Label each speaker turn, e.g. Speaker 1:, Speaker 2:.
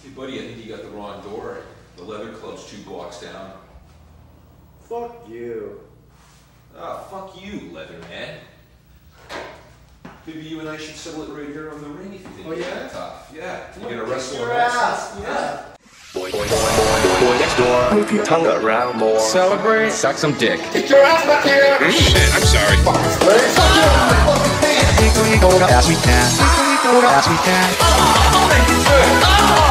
Speaker 1: Hey buddy, I think you got the wrong door. The leather club's 2 blocks down.
Speaker 2: Fuck you.
Speaker 1: Ah, fuck you, leather man. Maybe you and I should settle it right here on the ring if you think it's that tough. Yeah, you're gonna wrestle
Speaker 2: your
Speaker 1: a
Speaker 2: ass.
Speaker 1: Yeah.
Speaker 3: Boy next door, move your tongue around more. Celebrate, suck some dick. Get your ass back here! Shit, I'm sorry. As we can. As we can.